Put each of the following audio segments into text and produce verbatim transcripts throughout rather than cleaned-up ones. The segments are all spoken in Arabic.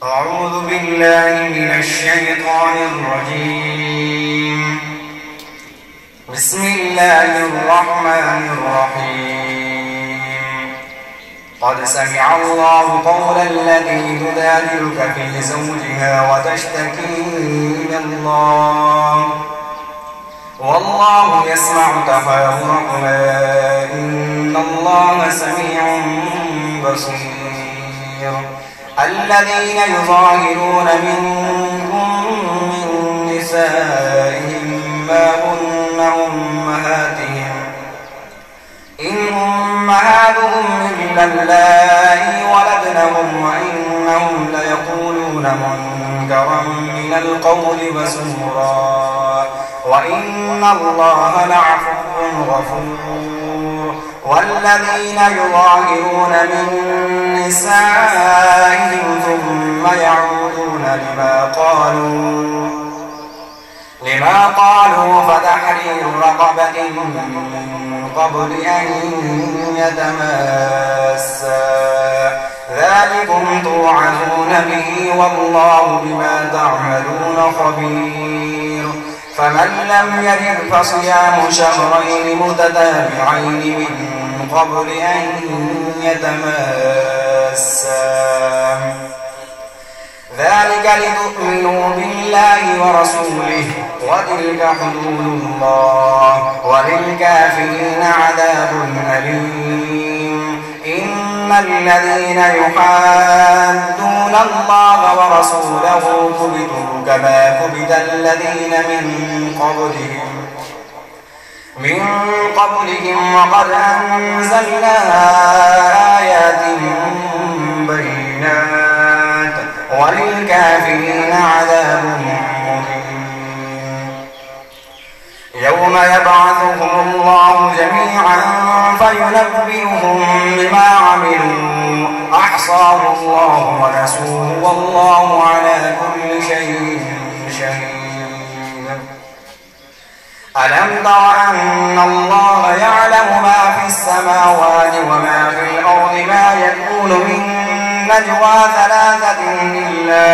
أعوذ بالله من الشيطان الرجيم. بسم الله الرحمن الرحيم. قد سمع الله قول التي تجادلك في زوجها وتشتكي إلى الله والله يسمع تحاوركما إن الله سميع بصير. الذين يظاهرون منكم من نسائهم ما هن أمهاتهم إن أمهاتهم إلا اللائي ولدنهم وإنهم ليقولون منكرا من القول وزورا وإن الله لعفو غفور. والذين يظاهرون من نسائهم ثم يعودون لما قالوا لما قالوا فتحرير رقبة من قبل أن يتماسا ذلكم توعظون به والله بما تعملون خبير. فمن لم يجد فصيام شهرين متتابعين من قبل أن يتماسا ذلك لتؤمنوا بالله ورسوله وتلك حدود الله وللكافرين عذاب أليم. إن الذين يحادون الله ورسوله كبتوا كما كبت الذين من قبلهم من قبلهم وقد أنزلنا آيات بينات وللكافرين عذاب مهين. يوم يبعثهم الله جميعا فينبئهم بما عملوا أحصاه الله ونسوه والله على كل شيء شهيد. ألم تر أن الله يعلم ما في السماوات وما في الأرض ما يكون من نجوى ثلاثة إلا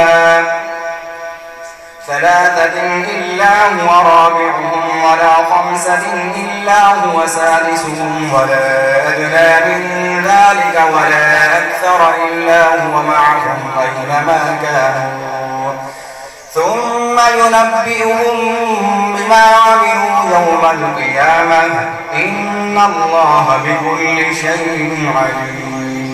ثلاثة إلا هو رابعهم ولا خمسة إلا هو سادسهم ولا أدنى من ذلك ولا أكثر إلا هو معهم أينما كانوا ثم ينبئهم بما عملوا يوم القيامة إن الله بكل شيء عليم.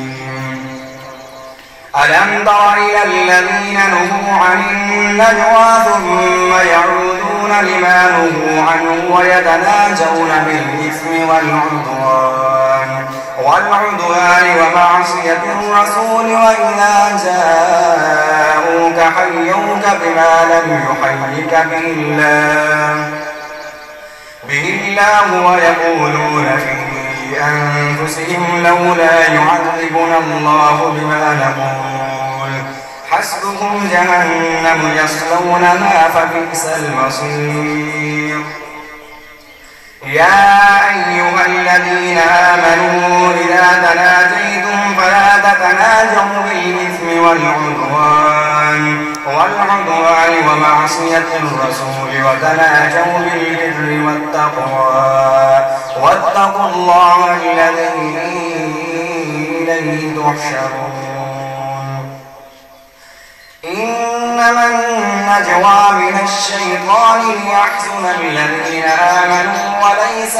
ألم تر إلى الذين نهوا عن النجوى ثم يعودون لما نهوا عنه ويتناجون بالإثم والعدوان والعدوان ومعصية الرسول وإذا جاءوك حيوك بما لم يحيك به الله به الله ويقولون في أنفسهم لولا يعذبنا الله بما نقول حسبهم جهنم يصلونها فبئس المصير. يا أيها الذين آمنوا إذا تناجيتم فلا تتناجوا بالإثم والعدوان والعدوان ومعصية الرسول وتناجوا بالبر والتقوى واتقوا الله الذي إليه تحشرون. إنما النجوى من الشيطان ليحزن الذين آمنوا وليس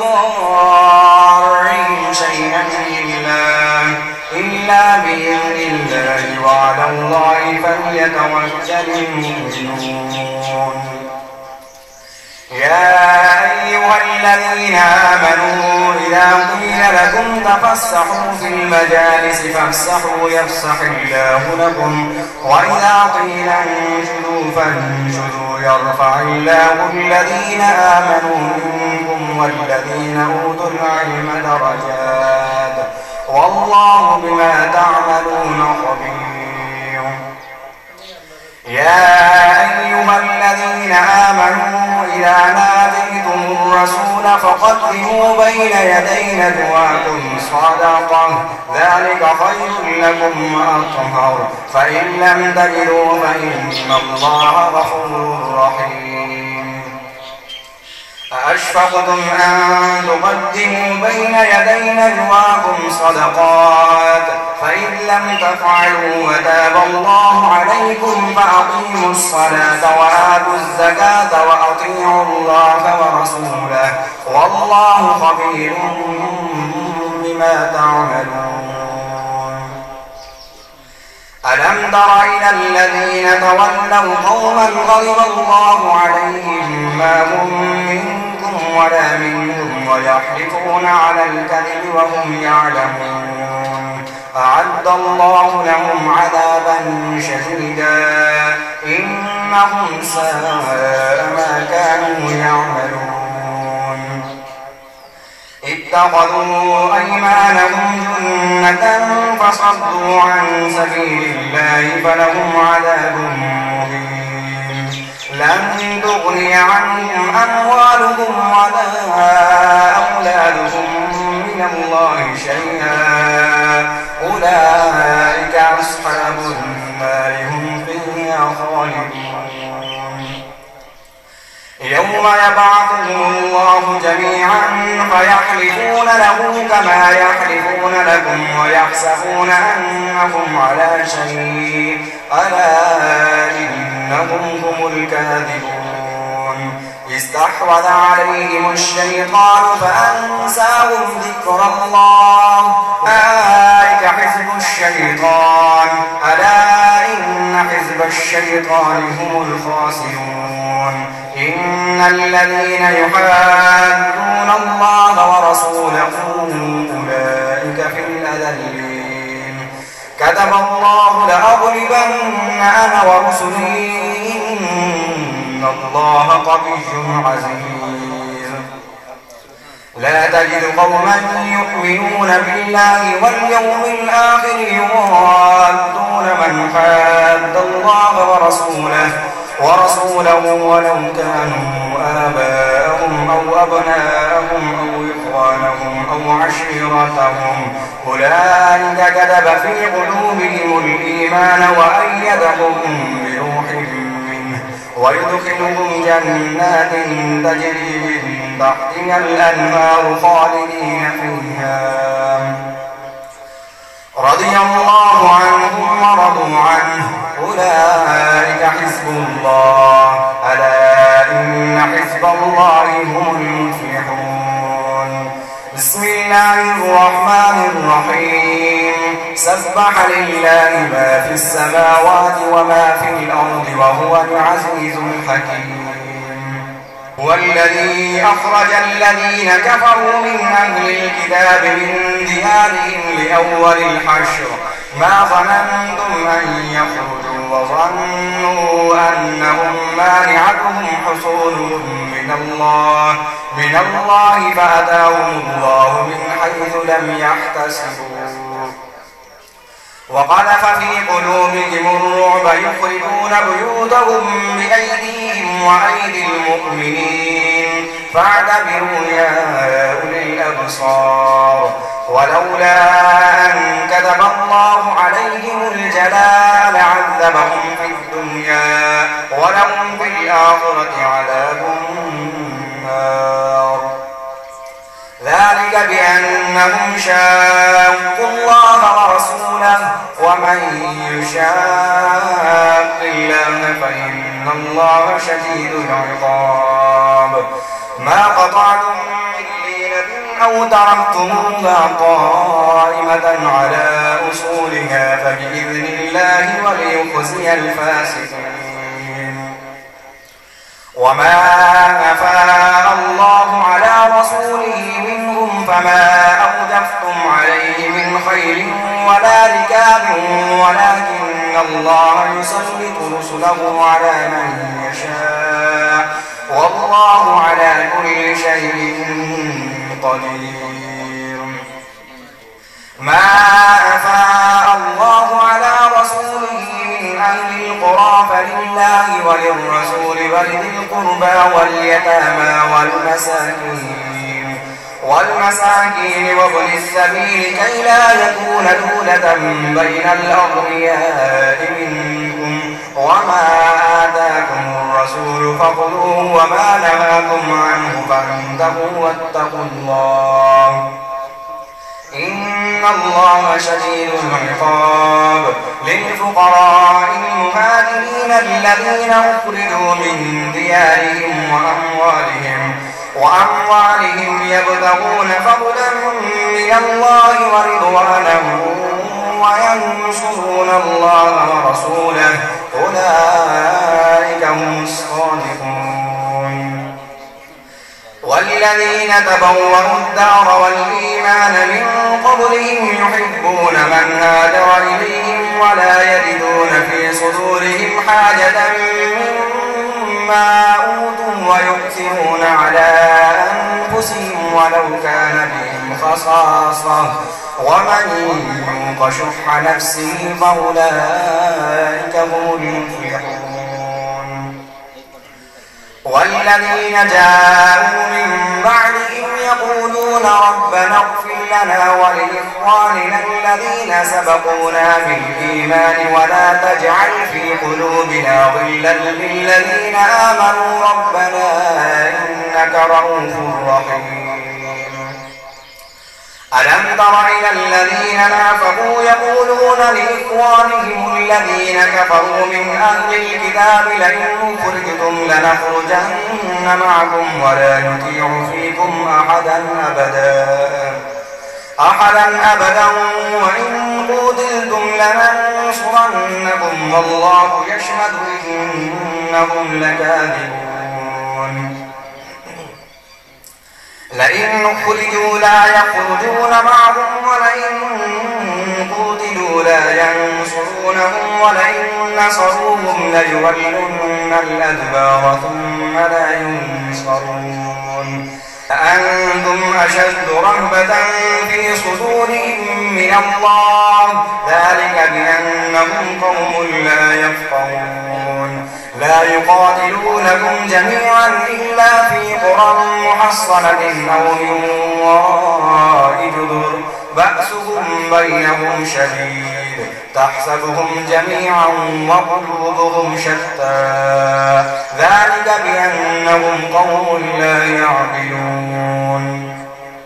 بضارهم شيئا إلا إلا بإذن الله وعلى الله فليتوكل المؤمنون. يا أيها الذين آمنوا إذا قيل لكم تفسحوا في المجالس فافسحوا يفسح الله لكم وإذا قيل انشدوا فانشدوا يرفع الله الذين آمنوا منكم والذين أوتوا العلم درجات والله بما تعملون خبير. يا أيها الذين آمنوا إذا ناديتم الرسول تنفقون فقدموا بين يدي نجواكم صدقة ذلك خير لكم وأطهر فإن لم تجدوا فإن الله غفور رحيم أأشفقتم أن تقدموا بين يدي نجواكم صدقات فإن لم تفعلوا وتاب الله عليكم فأقيموا الصلاة وآتوا الزكاة وأطيعوا الله ورسوله والله خبير بما تعملون. ألم تر إلى الذين تولوا قوما غضب الله عليهم ما هم منكم ولا منهم ويحلفون على الكذب وهم يعلمون أعد الله لهم عذابا شديدا إنهم ساء ما كانوا يعملون. اتخذوا أيمانهم جنة فصدوا عن سبيل الله فلهم عذاب مهين لن تغني عنهم أموالهم ولا أولادهم من الله شيئا أولئك أصحاب النار هم فيها خالدون. يوم يبعثهم الله جميعا فيحلفون له كما يحلفون لكم ويحسبون أنهم على شيء ألا إنهم هم الكاذبون. استحوذ عليهم الشيطان فأنساهم ذكر الله أولئك حزب الشيطان ألا إن حزب الشيطان هم الخاسرون. إن الذين يحادون الله ورسوله أولئك في الأذلين كتب الله لأغلبن أنا ورسلي إن الله قوي عزيز. لا تجد قوما يؤمنون بالله واليوم الآخر يوادون من حاد الله ورسوله ورسوله ولو كانوا آباءهم أو أبناءهم أو إخوانهم أو عشيرتهم أولئك كتب في قلوبهم الإيمان وأيدهم بروح منه ويدخلهم جنات تجري من تحتها الأنهار خالدين فيها رضي الله عنهم ورضوا عنه أولئك حزب الله ألا إن حزب الله هم المفلحون. بسم الله الرحمن الرحيم سبح لله ما في السماوات وما في الأرض وهو العزيز الحكيم. هو الذي أخرج الذين كفروا من أهل الكتاب من ديارهم لأول الحشر ما ظننتم أن يخرجوا وظنوا أنهم مانعتهم حصولهم من الله من الله فأتاهم الله من حيث لم يحتسبوا وقذف في قلوبهم الرعب يخرجون بيوتهم بأيديهم وأيدي المؤمنين فاعتبروا يا أولي الأبصار. ولولا أن كتب الله عليهم الجلاء لعذبهم في الدنيا ولهم في الآخرة عذاب النار ذلك بأنهم شاقوا الله ورسوله ومن يشاق الله فإن الله شديد العقاب. ما قطعتم من لينة أو تركتموها قائمة على أصولها فبإذن الله وليخزي الفاسقين. وما أفاء الله على رسوله منهم فما أوجفتم عليه من خير ولا ركاب ولكن الله يسلط رسله على من يشاء والله على كل شيء قدير. ما أفاء الله على رسوله من أهل القرى فلله وللرسول ولذي القربى واليتامى والمساكين والمساكين وابن السبيل كي لا يكون دولة بين الأغنياء منكم وما آتاكم الرسول فخذوه وما نهاكم عنه فانتهوا واتقوا الله إن الله شديد العقاب. للفقراء المهاجرين الذين أخرجوا من ديارهم وأموالهم وأموالهم يبتغون فضلا من الله ورضوانا وينصرون الله ورسوله أولئك هم الصادقون. والذين تبوأوا الدار والإيمان من قبلهم يحبون من هاجر إليهم ولا يجدون في صدورهم حاجة مما أوتوا ويؤثرون على أنفسهم ولو كان بهم خصاصة ومن يوق شح نفسه فأولئك هم المفلحون. والذين جاءوا من بعدهم يقولون ربنا اغفر لنا ولإخواننا الذين سبقونا بالإيمان ولا تجعل في قلوبنا غلا للذين آمنوا ربنا إنك رؤوف رحيم. ألم تر إلى الذين نافقوا يقولون لإخوانهم الذين كفروا من أهل الكتاب لئن أخرجتم لنخرجن معكم ولا نطيع فيكم أحدا أبدا أحدا أبدا وإن قتلتم لننصرنكم والله يشهد إنهم لكاذبون. لئن أخرجوا لا يخرجون معهم ولئن قتلوا لا ينصرونهم ولئن نصروهم ليولن الأدبار ثم لا ينصرون. أأنتم أشد رهبة في صدورهم من الله ذلك بأنهم قوم لا يفقهون. لا يقاتلونكم جميعا إلا في قرى محصنة أو من وراء جدر بأسهم بينهم شديد تحسبهم جميعا وقلوبهم شتى ذلك بأنهم قوم لا يعقلون.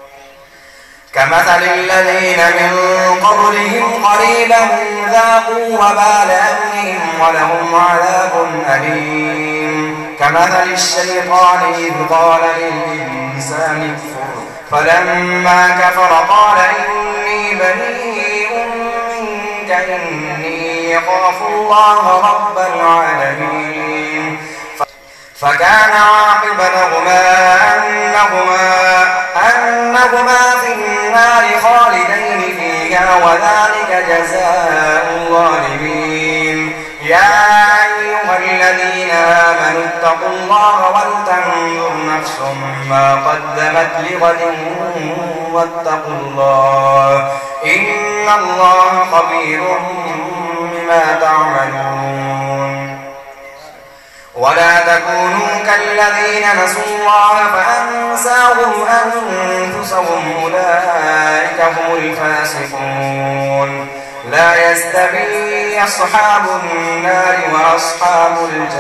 كمثل الذين من قبلهم قريبا ذاقوا وبال أمرهم ولهم عذاب أليم. كمثل الشيطان إذ قال للإنسان اكفر فلما كفر قال إني بريء منك إني يخاف الله رب العالمين. فكان عاقبتهما أنهما, أنهما في النار خالدين فيها وذلك جزاء الظالمين. يا أيها الذين آمنوا اتقوا الله ولتنظر نفس ما قدمت لغد واتقوا الله إن الله خبير بما تعملون. ولا تكونوا كالذين نسوا الله فأنساهم أنفسهم أولئك هم الفاسقون. لا يستوي أصحاب النار وأصحاب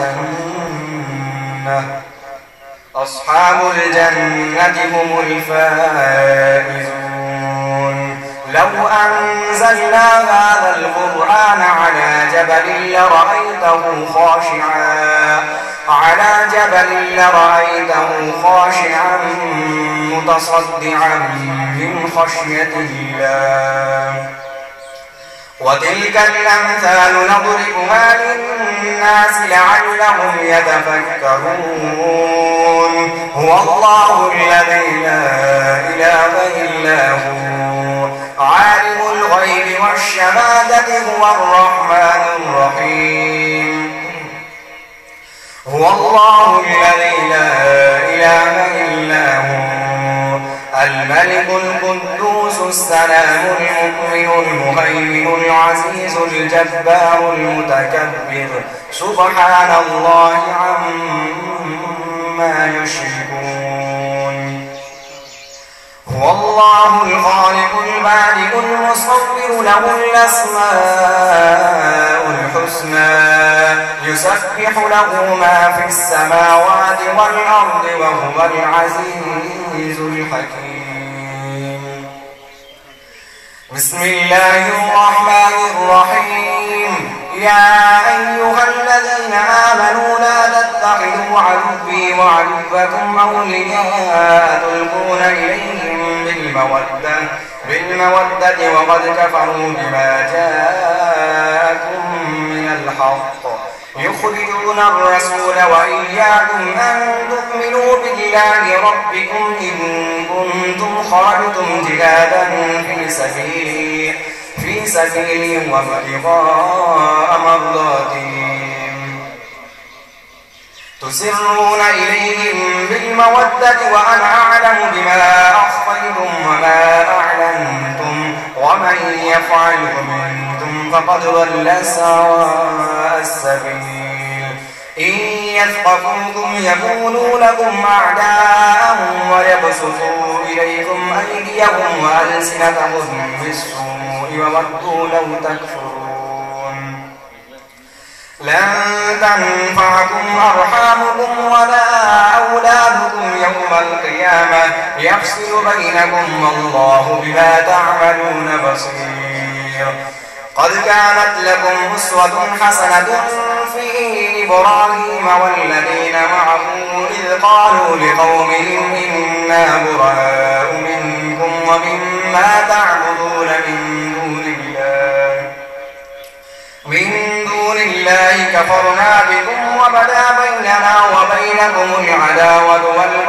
الجنة أصحاب الجنة هم الفائزون. لو أنزلنا هذا القرآن على جبل لرأيته خاشعا على جبل لرأيته خاشعا متصدعا من خشية الله. وتلك الأمثال نضربها للناس لعلهم يتفكرون. هو الله الذي لا إله إلا هو عالم الغيب والشهادة هو الرحمن الرحيم. هو الله الذي لا إله إلا هو الملك القدوس السلام المؤمن المهيمن العزيز الجبار المتكبر سبحان الله عما يشركون. والله الخالق البارئ المصور له الأسماء الحسنى يسبح له ما في السماوات والأرض وهو العزيز الحكيم. بسم الله الرحمن الرحيم. يا أيها الذين آمنوا لا تتخذوا عدوي وعدوكم أولياء تلقون إليهم بالمودة بالمودة وقد كفروا بما جاءكم من الحق يخرجون الرسول وإياكم أن تؤمنوا بالله ربكم إن كنتم خرجتم جهادا في سبيلي في سبيلي وابتغاء مرضاتي تسرون إليهم بالمودة وأنا أعلم بما أخفيتم وما أعلنتم ومن يفعله منكم فقد ضل سواء السبيل. إن يثقفوكم يكونوا لكم أعداء ويبسطوا إليكم أيديهم وألسنتهم بالسوء وودوا لو تكفرون. لن تنفعكم أرحامكم ولا أولادكم يوم القيامة يفصل بينكم والله بما تعملون بصير. قد كانت لكم أسوة حسنة في إبراهيم والذين معه إذ قالوا لقومهم إنا براء منكم ومما تعبدون من دون الله من دون الله كفرنا بكم وبدا بيننا وبينكم العداوة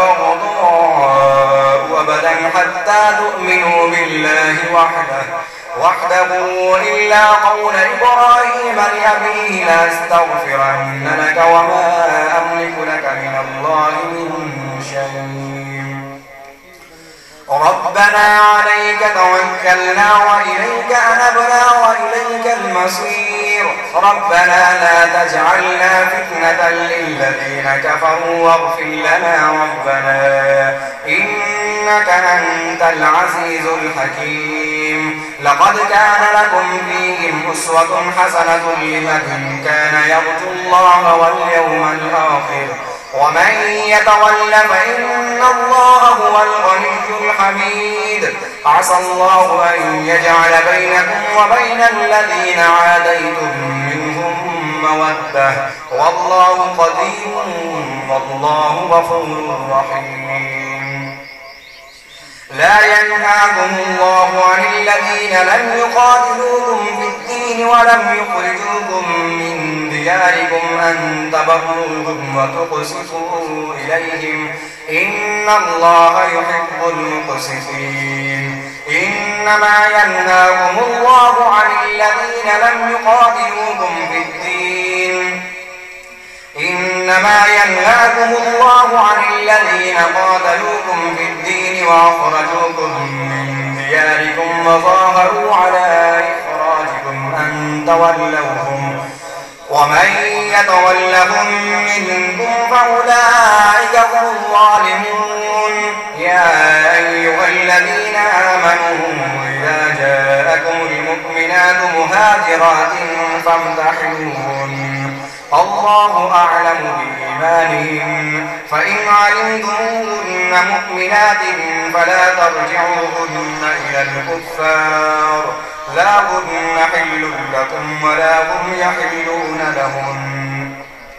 والبغضاء أبدا حتى تؤمنوا بالله وحده وحده إلا قول إبراهيم لأبيه لأستغفرن لك وما أملك لك من الله من شيء. ربنا عليك توكلنا وإليك أنبنا وإليك المصير. ربنا لا تجعلنا فتنة للذين كفروا واغفر لنا ربنا إنك أنت العزيز الحكيم. لقد كان لكم فيهم أسوة حسنة لمن كان يرجو الله واليوم الآخر ومن يتول فإن الله هو الغني الحميد. عسى الله أن يجعل بينكم وبين الذين عاديتم منهم مودة والله قدير والله غفور رحيم. لا ينهاكم الله عن الذين لم يقاتلوكم في الدين ولم يخرجوكم من دياركم أن تبروهم وتقسطوا إليهم إن الله يحب المقسطين. إنما ينهاكم الله عن الذين لم يقاتلوكم في الدين إنما ينهاكم الله عن الذين قاتلوكم في الدين وأخرجوكم من دياركم وظاهروا على إخراجكم أن تولوهم ومن يتولهم منكم فأولئك هم الظالمون. يا أيها الذين آمنوا إذا جاءكم المؤمنات مهاجرات فامتحنوهن الله أعلم بإيمانهم فإن علمتموهن مؤمنات فلا ترجعوهن إلى الكفار لا هن حل لكم ولا هم يحلون لهم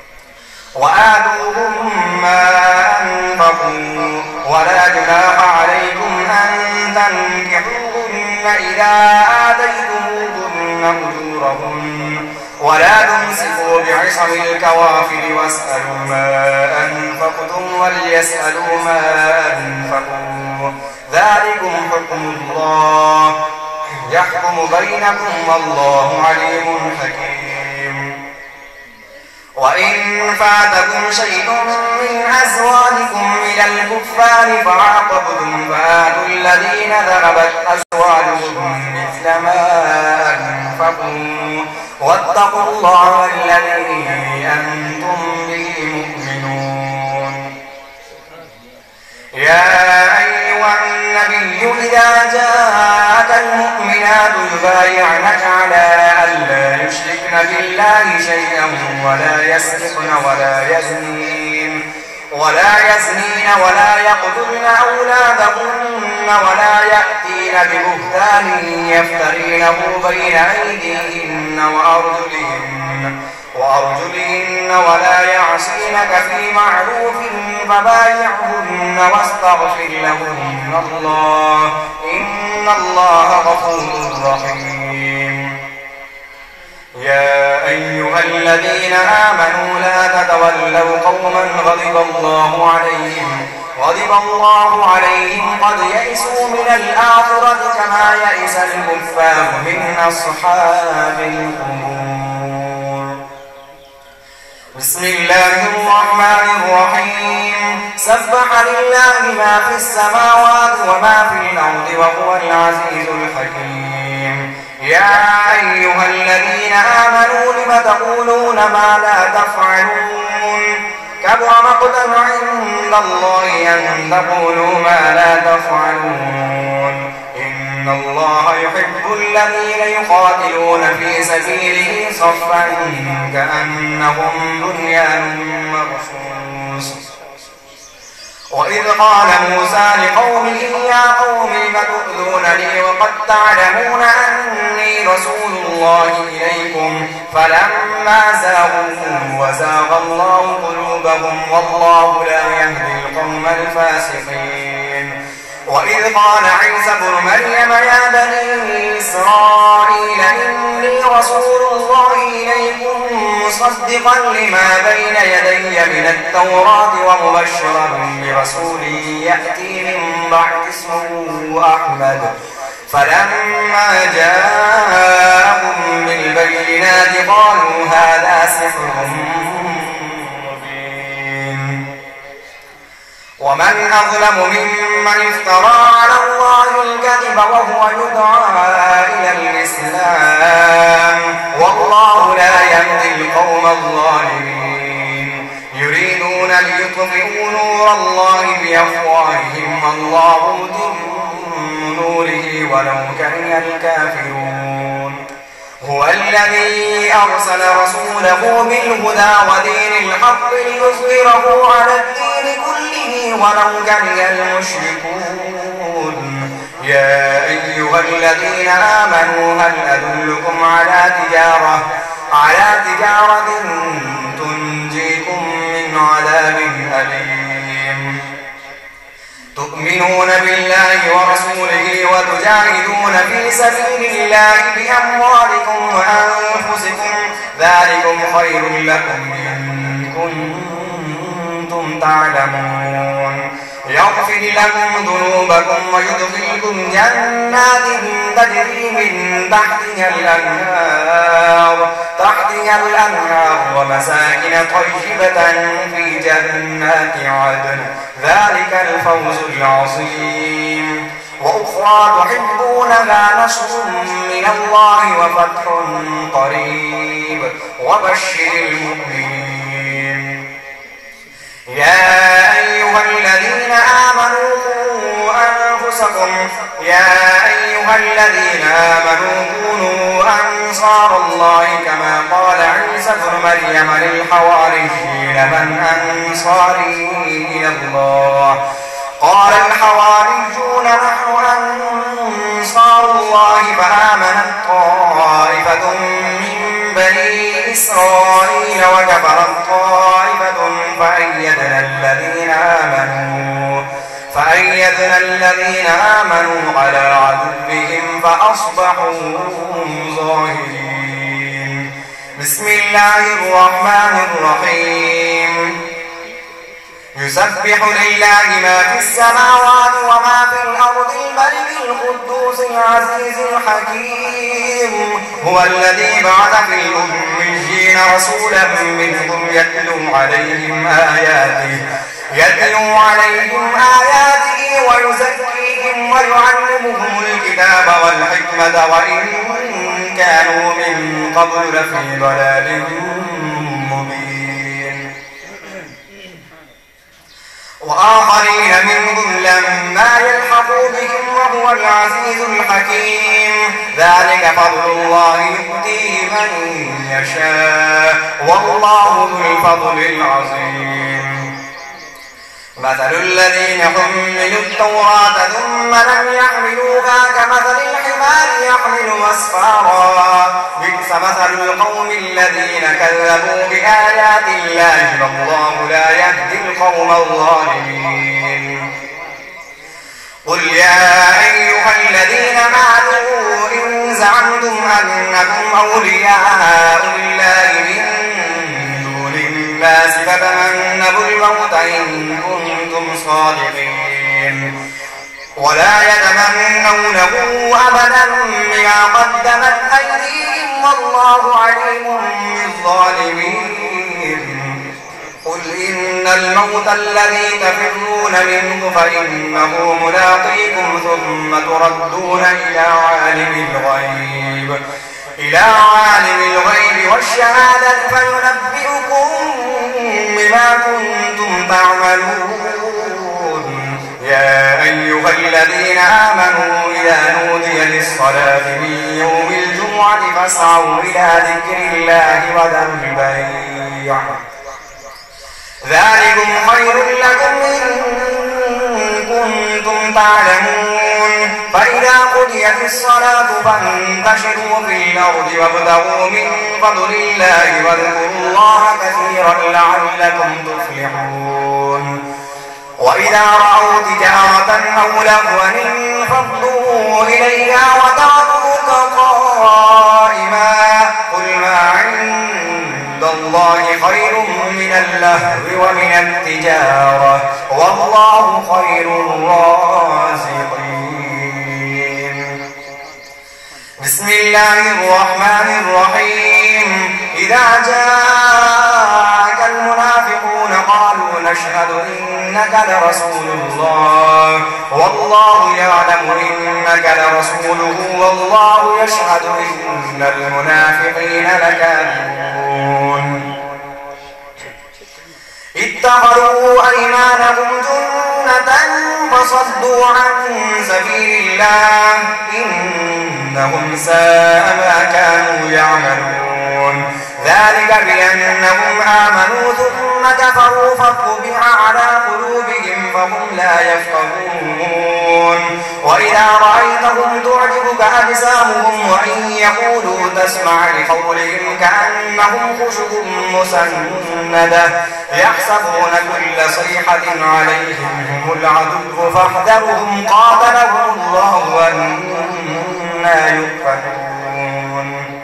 وآتوهم ما أنفقوا ولا جناح عليكم أن تنكحوهن إذا آتيتموهن أجورهن ولا تمسكوا بعصم الكوافر واسألوا ما أنفقتم وليسألوا ما أنفقوا ذلكم حكم الله يحكم بينكم والله عليم حكيم. وإن فاتكم شيء من أزواجكم إلى الكفار فعاقبتم فآتوا الذين ذهبت أزواجهم مثل ما أنفقوا واتقوا الله الذي أنتم به مؤمنون. يا أيها النبي النبي إذا جاءك المؤمنات يبايعنك على ألا يشركن بالله شيئا ولا يسرقن ولا يزنين ولا يزنين ولا يقتلن أولادهن ولا يأتين ببهتان يفترينه بين أيديهن وأرجلهن وأرجلهن ولا يعصينك في معروف فبايعهن واستغفر لهن الله إن الله غفور رحيم. يا أيها الذين آمنوا لا تتولوا قوما غضب الله عليهم غضب الله عليهم قد يئسوا من الآخرة كما يئس الكفار من أصحاب القبور. بسم الله الرحمن الرحيم. سبح لله ما في السماوات وما في الأرض وهو العزيز الحكيم. يا أيها الذين آمنوا لم تقولون ما لا تفعلون كبر مقتا عند الله أن تقولوا ما لا تفعلون إن الله يحب الذين يقاتلون في سبيله صفا كأنهم بنيان مرصوص. وإذ قال موسى لقومه يا قوم لم تؤذونني وقد تعلمون أني رسول الله إليكم فلما زاغوا وزاغ الله قلوبهم والله لا يهدي القوم الفاسقين. وإذ قال عيسى ابن مريم يا بني إسرائيل إني رسول الله إليكم مصدقا لما بين يدي من التوراة ومبشرا برسول يأتي من بعد اسمه أحمد فلما جاءهم بالبينات قالوا هذا سحر مبين. ومن أظلم ممن افترى على الله الكذب وهو يدعى إلى الإسلام والله لا يهدي القوم الظالمين. يريدون ليطفئوا نور الله بأفواههم والله متم نوره ولو كره الكافرون. هو الذي أرسل رسوله بالهدى ودين الحق ليظهره على الدين كله ولو كره المشركون. يا أيها الذين آمنوا هل أدلكم على تجارة على تجارة تنجيكم من عذاب أليم تؤمنون بالله ورسوله وتجاهدون في سبيل الله بأموالكم وأنفسكم ذلكم خير لكم إن كنتم تعلمون. يغفر لكم ذنوبكم ويدخلكم جنات تجري من تحتها الأنهار تحتها الأنهار ومساكن طيبة في جنات عدن ذلك الفوز العظيم. وأخرى تحبونها نصر من الله وفتح قريب وبشر المؤمنين. يا أيها الذين آمنوا قوا أنفسكم يا أيها الذين آمنوا كونوا أنصار الله كما قال عيسى ابن مريم للحواريين من أنصاري إلى الله قال الحواريون نحن أنصار الله فآمنت طائفة من بني إسرائيل وكفرت طائفة فأيدنا الذين آمنوا فأيدنا الذين آمنوا على عدوهم فأصبحوا ظاهرين. بسم الله الرحمن الرحيم. يسبح لله ما في السماوات وما في الأرض الملك القدوس العزيز الحكيم. هو الذي بعث في الأميين رسولا منهم يتلو عليهم آياته يتلو عليهم آياته ويزكيهم ويعلمهم الكتاب والحكمة وإن كانوا من قبل لفي ضلال مبين. وآخرين منهم لما يلحقوا بهم وهم العزيز الحكيم ذلك فضل الله يؤتيه من يشاء والله ذو الفضل العظيم مثل الذين حملوا التوراة ثم لم يحملوها كمثل الحمار يحمل أسفارا بئس مثل القوم الذين كذبوا بآيات الله والله لا يهدي القوم الظالمين قل يا أيها الذين آمنوا إن زعمتم أنكم أولياء لله من دون الناس فتمنوا الموت إن كنتم صادقين ولا يتمنونه أبدا بما قدمت أيديهم والله عليم بالظالمين قل إن الموت الذي تفرون منه فإنه ملاقيكم ثم تردون إلى عالم الغيب إلى عالم الغيب والشهادة فينبئكم بما كنتم تعملون يا أيها الذين آمنوا إذا نودي للصلاة من يوم الجمعة فاسعوا إلى ذكر الله وذروا البيع ذلكم خير لكم إن كنتم تعلمون فإذا قضيت الصلاة فانتشروا في الأرض وابتغوا من فضل الله واذكروا الله كثيرا لعلكم تفلحون وإذا رأوا تجارة أو لهوا انفضوا إليها وتركوك قائما قل ما عند الله خير من اللهو ومن التجارة والله خير الرازقين بسم الله الرحمن الرحيم إذا جاءك المنافقون قالوا نشهد إنك لرسول الله والله يعلم إنك لرسوله والله يشهد إن المنافقين لكاذبون اتخذوا أيمانهم جنة فصدوا عن سبيل الله إنهم ساء ما كانوا يعملون ذلك بأنهم آمنوا ثم كفروا فطبع على قلوبهم فهم لا يفقهون وإذا رأيتهم تعجبك أجسامهم وإن يقولوا تسمع لقولهم كأنهم خشب مسندة يحسبون كل صيحة عليهم هم العدو فاحذرهم قاتلهم الله وأنا يؤفكون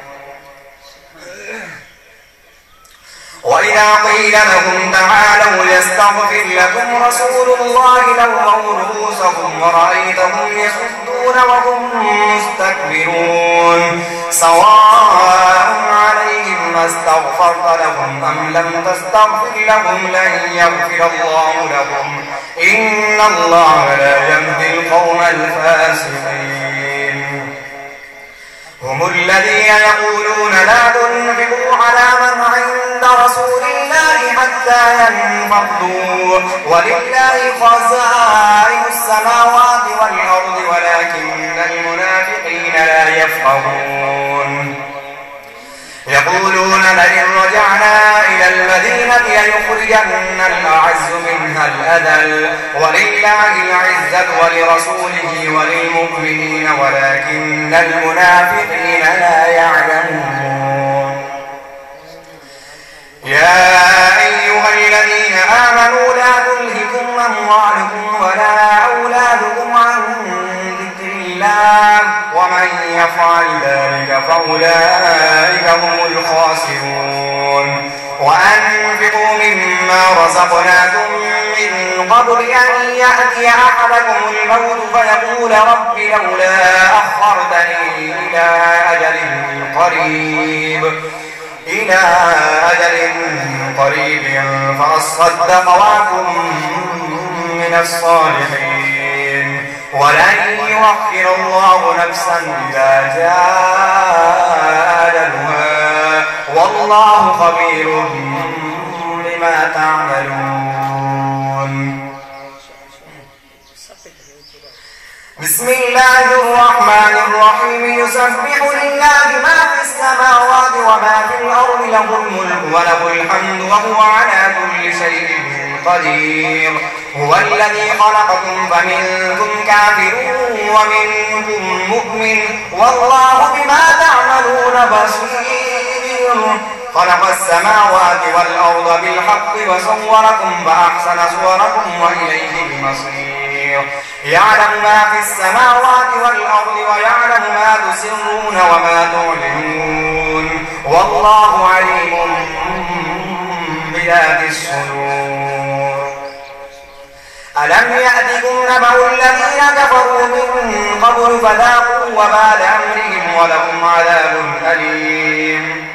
وإذا قيل لهم تعالوا يستغفر لكم رسول الله لووا رؤوسهم ورأيتهم يصدون وهم مستكبرون سواء عليهم استغفرت لهم أم لم تستغفر لهم لن يغفر الله لهم إن الله لا يهدي القوم الفاسقين هم الذين يقولون لا تنفقوا على من عند رسول الله حتى ينفضوا ولله خزائن السماوات والأرض ولكن المنافقين لا يفقهون يقولون لئن رجعنا إلى المدينة ليخرجن الأعز منها الأذل ولله العزة ولرسوله وللمؤمنين ولكن المنافقين لا يعلمون يا أيها الذين آمنوا لا تلهكم أموالكم ولا أولادكم عن ذكر الله ومن يفعل ذلك فأولئك هم الخاسرون وأنفقوا مما رزقناكم من قبل أن يأتي أحدكم الموت فيقول رب لولا أخرتني إلى أجل قريب إلى أجل قريب فأصدق وأكن من الصالحين ولن يؤخر الله نفسا إذا جاء أجلها والله خبير بما تعملون بسم الله الرحمن الرحيم يسبح لله ما في السماوات وما في الأرض له الملك وله الحمد وهو على كل شيء قدير هو الذي خلقكم فمنكم كافر ومنكم مؤمن والله بما تعملون بصير خلق السماوات والأرض بالحق وصوركم فأحسن صوركم وإليه المصير يعلم ما في السماوات والأرض ويعلم ما تسرون وما تعلنون والله عليم بذات الصدور ألم يأتكم نبأ الذين كفروا من قبل فذاقوا وبال أمرهم ولهم عذاب أليم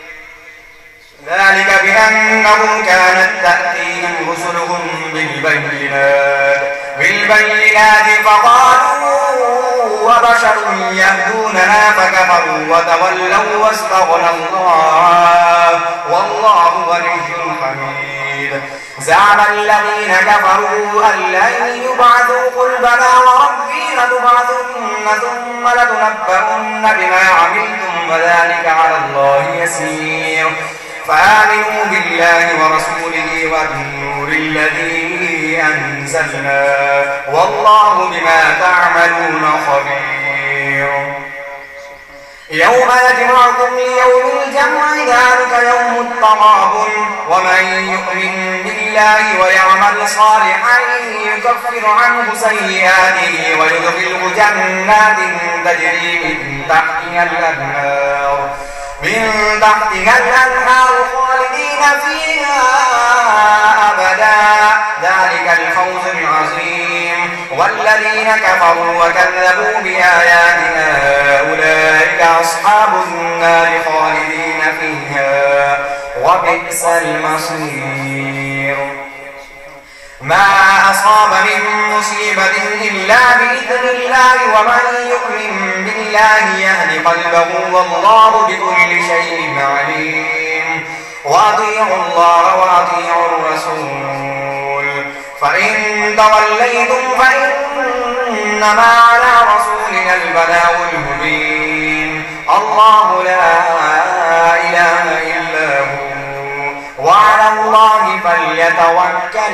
ذلك بأنهم كانت تأتيهم رسلهم بالبينات بالبينات فقالوا وبشر يهدوننا فكفروا وتولوا واستغنى الله والله غني حميد زعم الذين كفروا أن لن يبعثوا قل بلى وربي لتبعثن ثم لتنبؤن بما عملتم وذلك على الله يسير فآمنوا بالله ورسوله والنور الذي أنزلنا والله بما تعملون خبير يوم يجمعكم ليوم الجمع ذلك يوم التغابن ومن يؤمن بالله ويعمل صالحا يكفر عنه سيئاته ويدخله جنات تجري من تحتها الأنهار من تحتها الأنهار خالدين فيها أبدا ذلك الفوز العظيم والذين كفروا وكذبوا بآياتنا أولئك أصحاب النار خالدين فيها وبئس المصير ما أصاب من مصيبة إلا بإذن الله ومن يؤمن بالله يهد قلبه والله بكل شيء عليم وأطيعوا الله وأطيعوا الرسول فإن توليتم فإنما على رسولنا البلاغ المبين الله لا إله إلا هو وعلى الله فليتوكل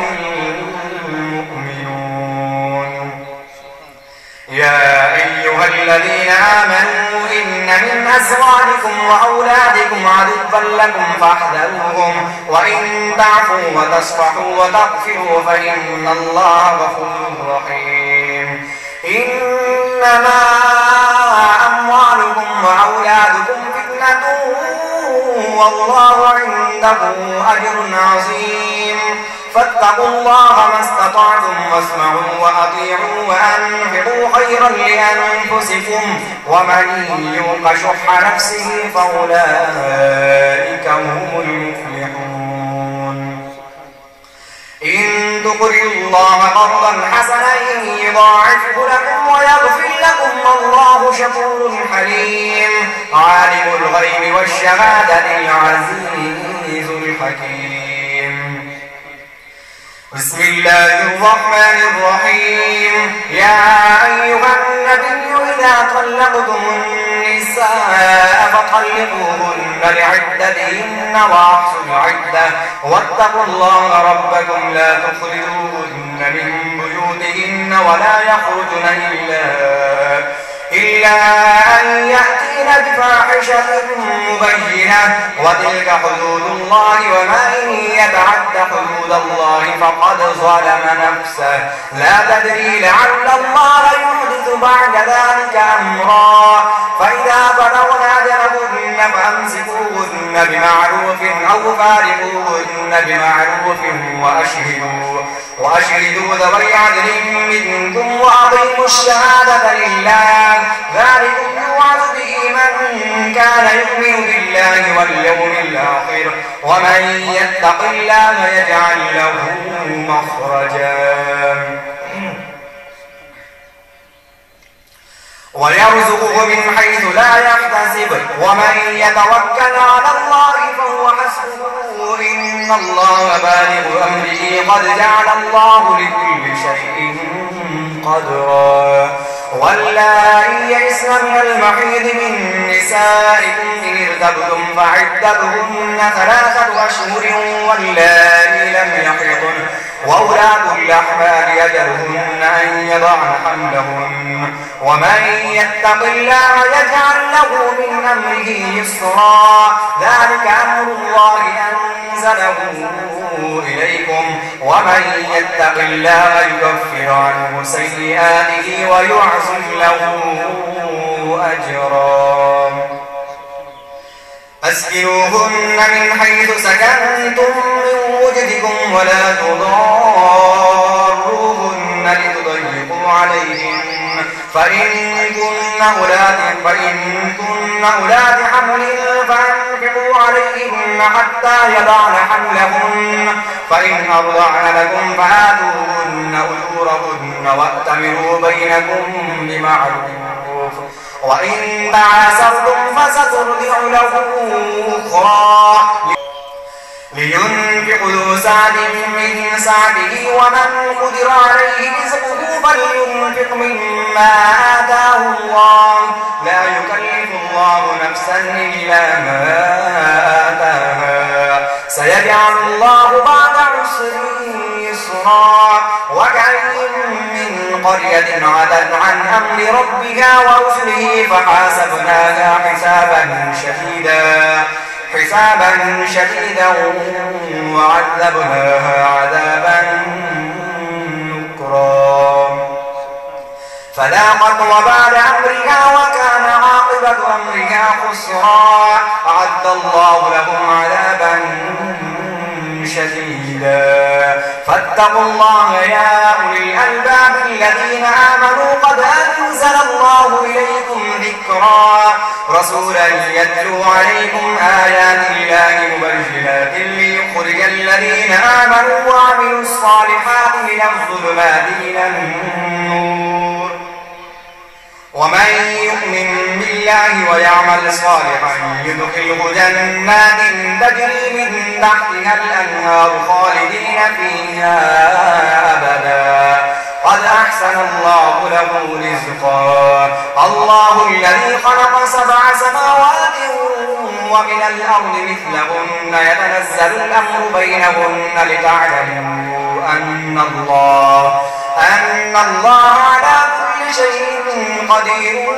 المؤمنون يا أيها الذين آمنوا إن من أزواجكم وأولادكم عدوا لكم فاحذروهم وإن تعفوا وتصفحوا وتغفروا فإن الله غفور رحيم إنما أموالكم وأولادكم فتنة والله عنده أجر عظيم فاتقوا الله ما استطعتم واسمعوا وأطيعوا وأنفقوا خيرا لأنفسكم ومن يوق شح نفسه فأولئك هم المفلحون إن تقرضوا الله قرضا حسنا يضاعفه لكم ويغفر لكم والله شكور حليم عالم الغيب والشهادة العزيز الحكيم بسم الله الرحمن الرحيم يا أيها النبي إذا طلقتم النساء فطلقوهن لعدتهن وأحصوا العدة واتقوا الله ربكم لا تخرجوهن من بيوتهن ولا يخرجن إلا إلا أن يأتين بفاحشة مبينة وتلك حدود الله ومن يتعد حدود الله فقد ظلم نفسه لا تدري لعل الله يحدث بعد ذلك أمرا فإذا بلغن أجلهن فأمسكوهن بمعروف أو فارقوهن بمعروف وأشهدوا وأشهدوا ذوي عدل منكم وأقيموا الشهادة لله ذلكم يوعظ به من كان يؤمن بالله واليوم الآخر ومن يتق الله يجعل له مخرجا ويرزقه من حيث لا يحتسب ومن يتوكل على الله فهو حسبه إن الله بالغ أمره قد جعل الله لكل شيء قدرا واللائي يئسن من المحيض من نسائكم إن ارتبتم فعدتهن ثلاثة أشهر واللائي لم يحضن وأولاة الأحمال أجلهن أن يضعن حملهن ومن يتق الله يجعل له من أمره يسرا ذلك أمر الله أنزله إليكم ومن يتق الله يكفر عنه سيئاته ويعظم له أجرا أسكنوهن من حيث سكنتم من وجدكم ولا تضاروهن لتضيقوا عليهن فإن كن أولاد فإن كن أولاد حمل فأنفقوا عليهن حتى يضعن حملهن فإن أرضعن لكم فآتوهن أجورهن وأتمروا بينكم بمعروف وإن تعاسرتم فسترضع له أخرى لينفق ذو سعة من سعته ومن قدر عليه رزقه فلينفق مما آتاه الله لا يكلف الله نفسا إلا ما آتاها سيجعل الله بعد عسر يسرا وكأين من قرية عتت عن أمر ربها ورسله فحاسبناها حسابا شديدا حسابا شديدا وعذبناها عذابا نكرا فذاقت وبال أمرها وكان عاقبة أمرها خسرا أعد الله لهم عذابا شديدا فاتقوا الله يا أولي الألباب الذين آمنوا قد أنزل الله إليكم ذكرا رسولا يتلو عليكم آيات الله مبينات ليخرج الذين آمنوا وعملوا الصالحات من الظلمات إلى النور ومن يؤمن بالله ويعمل صالحا يدخله جنات تجري من تحتها الأنهار خالدين فيها أبدا قد أحسن الله له رزقا الله الذي خلق سبع سماوات ومن الأرض مثلهن يتنزل الأمر بينهن لتعلموا أن الله أن الله على كل شيء قدير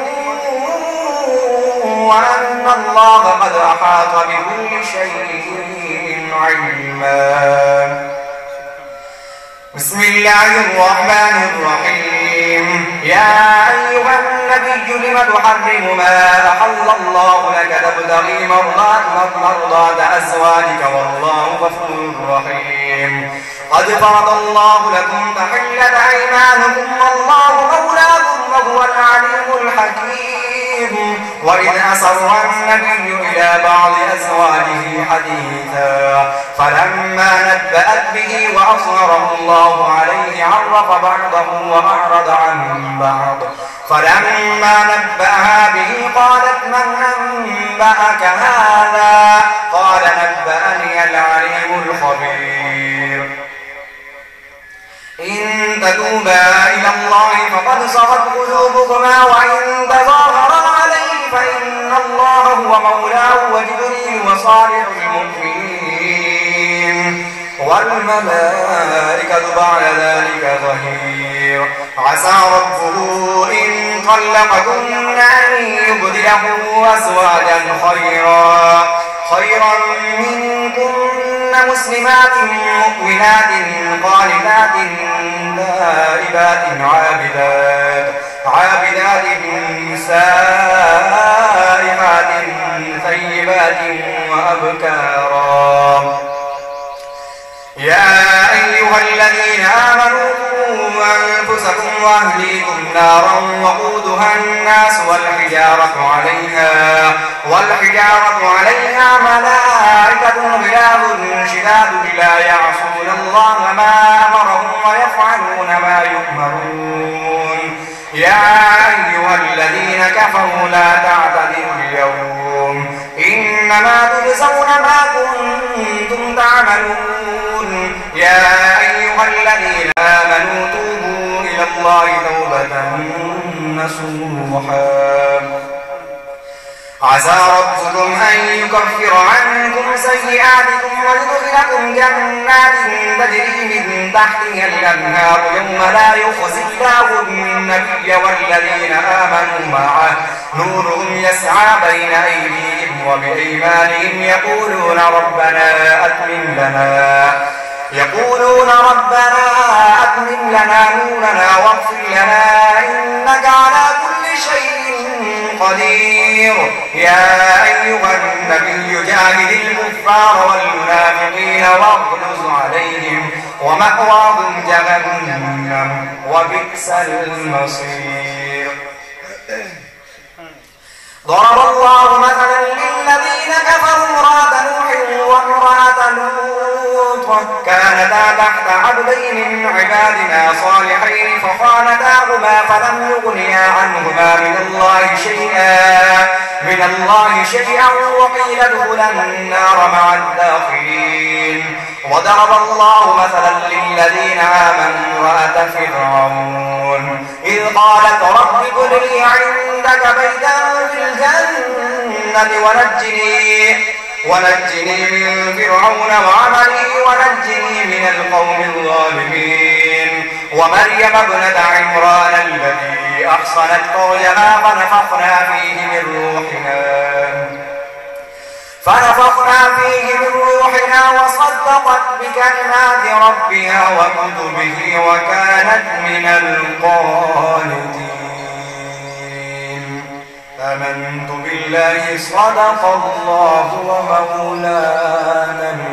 وأن الله قد أحاط بكل شيء علما بسم الله الرحمن الرحيم يا أيها النبي لم تحرم ما أحل الله لك تبتغي مرضات مرضات أزواجك والله غفور رحيم قد فرض الله لكم تحلة أيمانكم والله مولاكم وهو العليم الحكيم وإذ أسر النبي إلى بعض أزواجه حديثا فلما نبأت به وأظهره الله عليه عرف بعضه وأعرض عن بعض فلما نبأها به قالت من أنبأك هذا قال نبأني العليم الخبير إن تتوبا إلى الله فقد صغت قلوبكما وإن تظاهرا عليه فإن الله هو مولاه وجبريل وصالح المؤمنين والملائكة بعد ذلك ظهير عسى ربه إن طلقكن أن يبدله أزواجا خيرا خيرا منكن مسلمات مؤمنات قانتات تائبات عابدات عابدات سائحات ثيبات وأبكارا يا أيها الذين آمنوا قوا أنفسكم وأهليكم نارا وقودها الناس والحجارة عليها والحجارة عليها ملائكة غلاظ شداد لا يعصون الله ما أمرهم ويفعلون ما يؤمرون يا أيها الذين كفروا لا تعتذروا اليوم إنما تجزون ما كنتم تعملون يا أيها الذين آمنوا توبوا إلى الله توبة نصوحا عسى ربكم أن يكفر عنكم سيئاتكم ويدخلكم جنات تجري من تحتها الأنهار يوم لا يخزي الله النبي والذين آمنوا معه نورهم يسعى بين أيديهم وبأيمانهم يقولون ربنا أتمم لنا يقولون ربنا أتمم لنا نورنا واغفر لنا إنك على كل شيء قدير يا أيها النبي جاهد الكفار والمنافقين واغلظ عليهم ومأواهم جهنم وبئس المصير ضرب الله مثلا للذين كفروا امرأة نوح وامرأة لوط كانتا تحت عبدين من عبادنا صالحين فخانتاهما فلم يغنيا عنهما من الله شيئا من الله شيئا وقيل ادخلا النار مع الداخلين وضرب الله مثلا للذين آمنوا امرأة فرعون إذ قالت رب ابن لي عندك بيتا في الجنة ونجني ونجني من فرعون وعمله ونجني من القوم الظالمين ومريم ابنة عمران التي أحصنت فرجها فنفخنا فيه من روحنا فنفخنا فيه من روحنا وصدقت بكلمات ربها وكتبه وكانت من القانتين آمنت بالله صدق الله ومولانا